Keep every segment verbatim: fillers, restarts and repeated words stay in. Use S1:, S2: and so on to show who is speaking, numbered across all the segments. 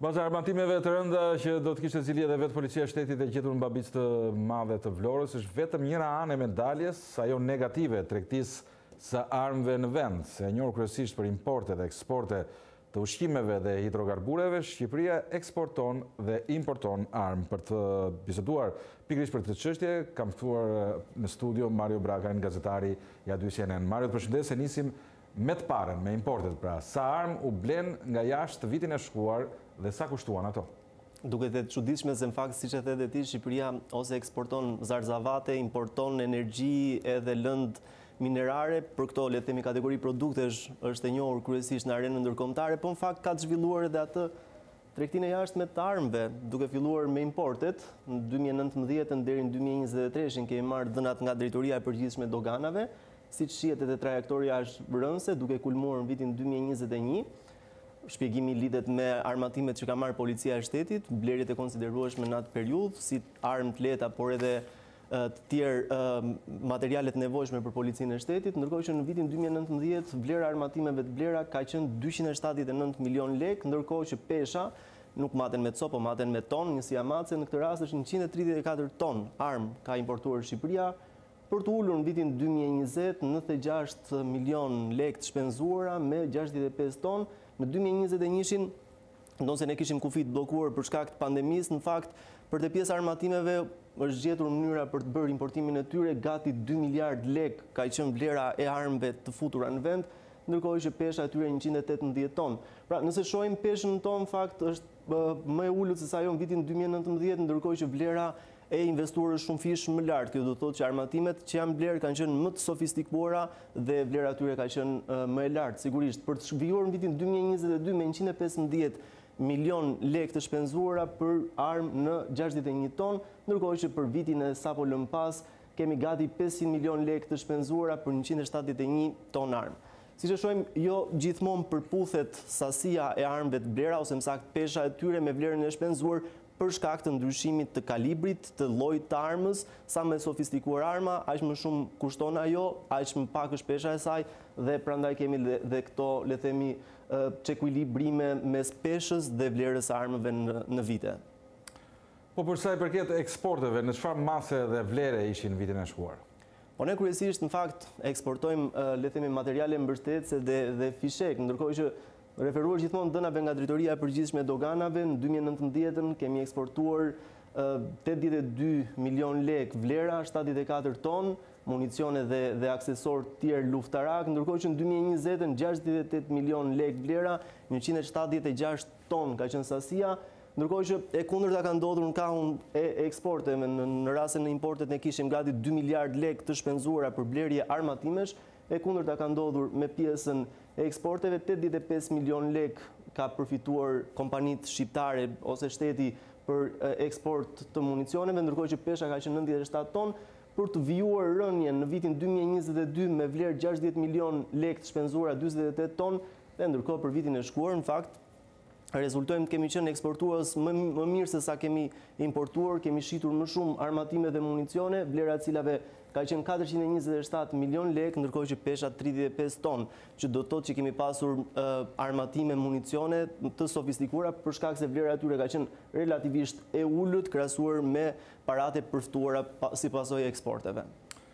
S1: Baza armatimeve të rënda që do të kishte zili edhe vetë policia e shtetit e gjetur në babicë të madhe të Vlorës është vetëm njëra anë e medaljes, ajo negative tregtisë së armëve në vend. Se e njohur kryesisht për importe dhe eksporte të ushqimeve dhe hidrokarbureve, Shqipëria eksporton dhe importon armë. Për të biseduar pikërisht për këtë çështje, kam ftuar në studio Mario Bragajn, gazetari i A dy C N N. Mario, të përshëndes, se nisim me të parën, me importet, pra sa armë u blen nga jashtë vitin e shkuar dhe sa kushtuan ato?
S2: Duket e çuditshme se në fakt, siç e the edhe ti, Shqipëria ose eksporton zarzavate, importon energji edhe lëndë minerare, për këto le të themi kategori produktesh është e njohur kryesisht në arenën ndërkombëtare, po në fakt ka të zhvilluar edhe atë tregtinë e jashtme të armëve, duke filluar me importet. Në dy mijë e nëntëmbëdhjetë deri në dy mijë e njëzet e tre kemi marrë dhënat nga Drejtoria e Përgjithshme e Doganave, siç shihet edhe trajektoria është rënëse, duke kulmuar në vitin dy mijë e njëzet e një. Shpjegimi lidhet me armatimet që ka marrë policia e shtetit, blerjet e konsiderueshme në atë periudhë, si armë të lehta, por edhe të tjerë materialet nevojshme për policinë e shtetit, ndërkohë që në vitin dy mijë e nëntëmbëdhjetë vlera e armatimeve të blera ka qenë dyqind e shtatëdhjetë e nëntë milion lekë, ndërkohë që pesha nuk maten me copë, po maten me ton, një siamace, në këtë rast është njëqind e tridhjetë e katër ton armë ka importuar Shqipëria, për të ulur në vitin dy mijë e njëzet nëntëdhjetë e gjashtë milion lekë të shpenzuara me gjashtëdhjetë e pesë ton. Në dy mijë e njëzet e një, ndonse ne kishim kufit bllokuar për shkak të pandemisë, në fakt për të pjesë armatimeve është gjetur mënyra për të bërë importimin e tyre, gati dy miliard lekë ka qenë vlera e armëve të futura në vend, ndërkohë që pesha e tyre njëqind e tetëmbëdhjetë ton. Pra, nëse shohim peshën ton, në fakt është më e ulët se sa ajo në vitin dy mijë e nëntëmbëdhjetë, ndërkohë që vlera e investuar është shumë fish më lartë. Kjo do të thotë që armatimet që janë blerë kanë qenë më të sofistikuara dhe vlera e tyre ka qenë më e lartë. Sigurisht, për të shkëmbyer në vitin dy mijë e njëzet e dy me njëqind e pesëmbëdhjetë milion lekë të shpenzuara për armë në gjashtëdhjetë e një ton, ndërkohë që për vitin e sapo lëm pas kemi gati pesëqind milion lekë të shpenzuara për njëqind e shtatëdhjetë e një ton armë. Siç e shohim, jo gjithmonë përputhet sasia e armëve të blera ose më saktë pesha e tyre me vlerën e shpenzuar për shkak të ndryshimit të kalibrit, të llojit të armës, sa më sofistikuar arma, aq më shumë kushton ajo, aq më pak është pesha e saj dhe prandaj kemi dhe këto, le të themi, çekuilibrime mes peshës dhe vlerës së armëve në, në vite.
S1: Po për sa i përket eksporteve, në çfarë mase dhe vlere ishin vitin e shkuar?
S2: Po ne kryesisht në fakt eksportojmë, le të themi, materiale mbështetëse dhe dhe fishek, ndërkohë që referuar gjithmonë dhënave nga Drejtoria e Përgjithshme e Doganave, në dy mijë e nëntëmbëdhjetë kemi eksportuar tetëdhjetë e dy milion lekë vlera, shtatëdhjetë e katër ton, municione dhe, dhe aksesor të tjerë luftarak, ndërkohë që në dy mijë e njëzet gjashtëdhjetë e tetë milion lekë vlera, njëqind e shtatëdhjetë e gjashtë ton ka qenë sasia, ndërkohë që e kundërta ka ndodhur në kahun e eksporteve, në, në rastin e importet ne kishim gati dy miliard lekë të shpenzuara për blerje armatimesh, e kundërta ka ndodhur me pjesën e eksporteve, tetëdhjetë e pesë milion lekë ka përfituar kompanitë shqiptare ose shteti për eksport të municioneve, ndërkohë që pesha ka qenë nëntëdhjetë e shtatë ton, për të vijuar rënjen në vitin dy mijë e njëzet e dy me vlerë gjashtëdhjetë milion lekë të shpenzuara njëzet e tetë ton, dhe ndërkohë për vitin e shkuar, në fakt, rezultojmë të kemi qenë eksportues më, më mirë se sa kemi importuar, kemi shitur më shumë armatime dhe municione, vlera e cilave ka qenë katërqind e njëzet e shtatë milion lekë, ndërkohë që pesha tridhjetë e pesë ton, që do të thotë që kemi pasur uh, armatime municione të sofistikuara për shkak se vlera e tyre ka qenë relativisht e ulët krahasuar me paratë përftuara pa, si pasojë e eksporteve.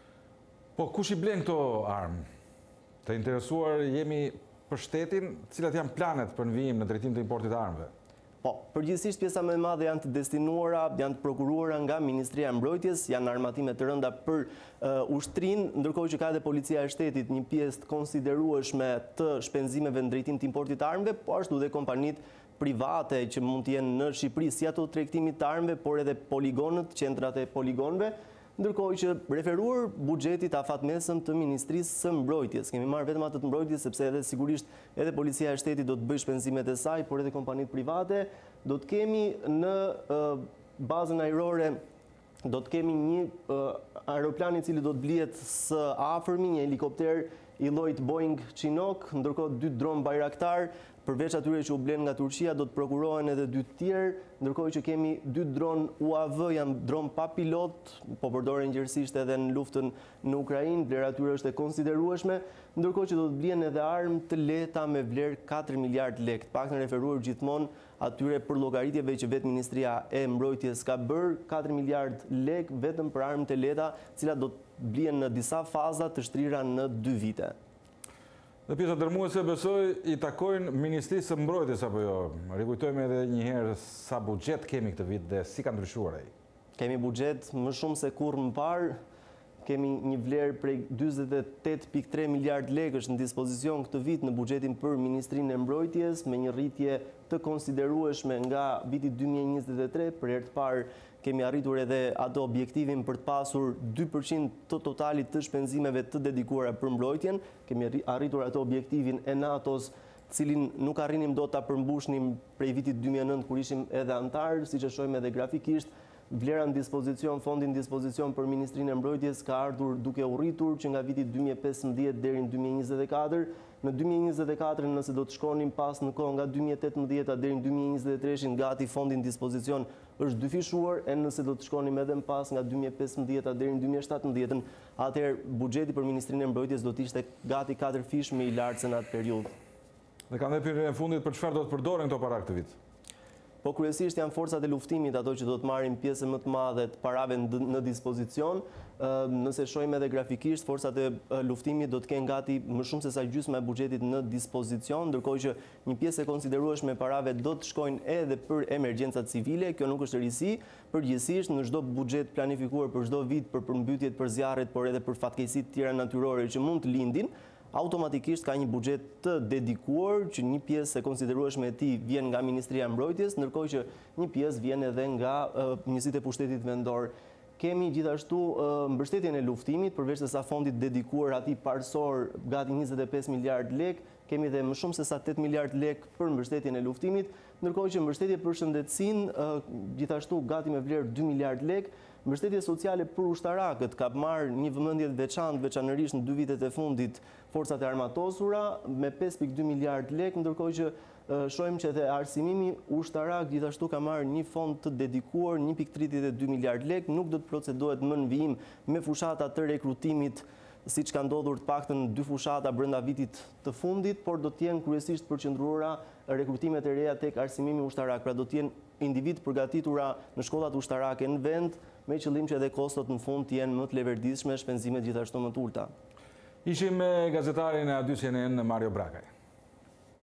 S1: Po kush i blen këto armë? Të interesuar jemi për shtetin, cilat janë planet për në vijim në drejtim të importit të armëve?
S2: Po, përgjithsisht pjesa më e madhe janë të destinuara, janë të prokuruara nga Ministria e Mbrojtjes, janë armatime të rënda për uh, ushtrinë, ndërkohë që ka edhe Policia e Shtetit një pjesë të konsiderueshme të shpenzimeve në drejtim të importit të armëve, po ashtu dhe kompanitë private që mund të jenë në Shqipëri si ato të tregtimit të armëve, por edhe poligonët, qendrat e poligonëve, ndërkohë që referuar buxhetit afatmesëm të Ministrisë së Mbrojtjes. Kemi marrë vetëm atë të mbrojtjes, sepse edhe sigurisht edhe Policia e Shtetit do të bëjë shpenzimet e saj, por edhe kompanitë private. Do të kemi në uh, bazën ajrore, do të kemi një uh, aeroplan i cili do të blihet së afërmi, një helikopter i llojit Boeing Chinook, ndërkohë dy dron Bayraktar. Përveç atyre që u blen nga Turqia, do të prokurohen edhe dy tjerë, ndërkohë që kemi dy dron U A V, janë dron pa pilot, po përdoren gjërësisht edhe në luftën në Ukrainë, vlera atyre është e konsiderueshme, ndërkohë që do të blien edhe armë të lehta me vlerë katër miliard lekë, pak në referuar gjithmonë atyre për llogaritjeve që vetë Ministria e Mbrojtjes ka bërë, katër miliard lek vetëm për armët e lehta, të cilat do të blien në disa faza të shtrira në dy vite.
S1: Dhe pjesa dërmuese besoj i takojnë Ministrisë së Mbrojtjes apo jo? Rikujtojmë edhe një herë sa buxhet kemi këtë vit dhe si ka ndryshuar ai.
S2: Kemi buxhet më shumë se kurrë më parë. Kemi një vlerë prej dyzet e tetë pikë tre miliard lekësh në dispozicion këtë vit në buxhetin për Ministrinë e Mbrojtjes, me një rritje të konsiderueshme nga viti dy mijë e njëzet e tre. Për herë të parë kemi arritur edhe ato objektivin për të pasur dy përqind të totalit të shpenzimeve të dedikuara për mbrojtjen. Kemi arritur ato objektivin e NATO-s, cilin nuk arrinim do ta përmbushnim prej vitit dy mijë e nëntë kur ishim edhe antar, siç e shohim edhe grafikisht. Vlera në dispozicion, fondi në dispozicion për Ministrinë e Mbrojtjes ka ardhur duke u rritur që nga viti dy mijë e pesëmbëdhjetë deri në dy mijë e njëzet e katër. Në dy mijë e njëzet e katër, nëse do të shkonim pas në kohë nga dy mijë e tetëmbëdhjetë deri në dy mijë e njëzet e tre, gati fondi në dispozicion është dyfishuar, e nëse do të shkonim edhe më pas nga dy mijë e pesëmbëdhjetë deri në dy mijë e shtatëmbëdhjetë, atëherë buxheti për Ministrinë e Mbrojtjes do të ishte gati katër fish më i lartë se në atë periudhë.
S1: Dhe kanë dhe pyetjen e fundit për çfarë do të përdoren këto para këtë vit?
S2: Po kryesisht janë forcat e luftimit ato që do të marrin pjesën më të madhe të parave në dispozicion. Nëse shohim edhe grafikisht, forcat e luftimit do të kenë gati më shumë se sa gjysma e buxhetit në dispozicion, ndërkohë që një pjesë e konsiderueshme e parave do të shkojnë edhe për emergjencat civile. Kjo nuk është risi, përgjithsisht në çdo buxhet planifikuar për çdo vit për përmbytjet, për zjarret, por edhe për fatkeqësitë të tjera natyrore që mund të lindin, automatikisht ka një buxhet të dedikuar që një pjesë e konsiderueshme e tij vjen nga Ministria e Mbrojtjes, ndërkohë që një pjesë vjen edhe nga njësitë e pushtetit vendor. Kemi gjithashtu mbështetjen e luftimit, përveç se sa fondit dedikuar atij parsor gati njëzet e pesë miliard lek, kemi dhe më shumë se sa tetë miliard lek për mbështetjen e luftimit, ndërkohë që mbështetje për shëndetësinë gjithashtu gati me vlerë dy miliard lek. Mbështetje sociale për ushtarakët ka marrë një vëmendje të veçantë veçanërisht në dy vitet e fundit forcat e armatosura me pesë pikë dy miliard lek, ndërkohë që shohim që edhe arsimimi ushtarak gjithashtu ka marrë një fond të dedikuar një pikë tridhjetë e dy miliard lek. Nuk do të procedohet më në vijim me fushata të rekrutimit, siç ka ndodhur të paktën dy fushata brenda vitit të fundit, por do të jenë kryesisht përqendruara rekrutimet e reja tek arsimimi ushtarak. Pra do të jenë individ përgatitura në shkollat ushtarake në vend, me qëllim që edhe kostot në fund të jenë më të leverdishme, shpenzimet gjithashtu më të ulta.
S1: Ishim me gazetarin e A dy C N N Mario Brakaj.